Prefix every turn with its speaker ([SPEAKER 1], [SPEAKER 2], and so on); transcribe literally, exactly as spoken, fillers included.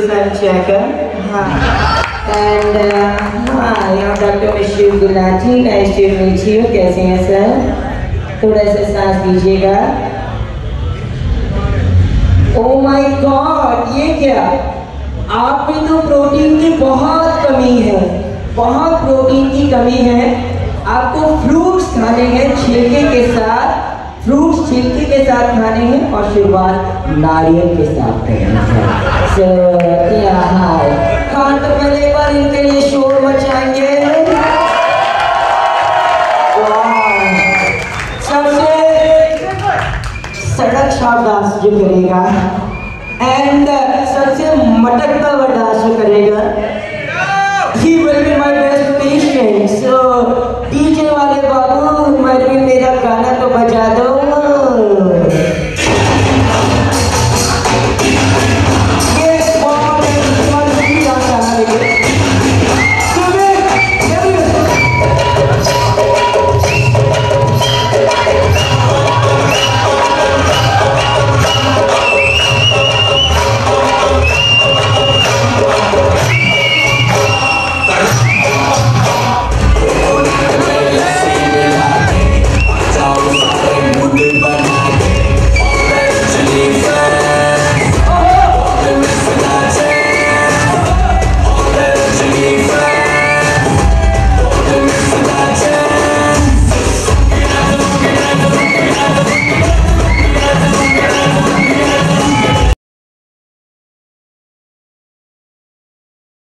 [SPEAKER 1] Girish Sharma. And हाँ यहाँ doctor Mashoor Gulati, nice to meet you. कैसे हैं सर? थोड़ा सा सांस लीजिएगा। ओह माय गॉड, ये क्या? आप में तो प्रोटीन की बहुत कमी है, बहुत प्रोटीन की कमी है। आपको फ्रूट्स खाने हैं छिलके के साथ, फ्रूट्स छिलके के साथ खाने हैं और शुरुआत नारियल के साथ करना है। सो क्या हाय, खान तो पहले एक बार इनके लिए शोर मचाएंगे। सबसे सड़क शाबाश जो करेगा। एंड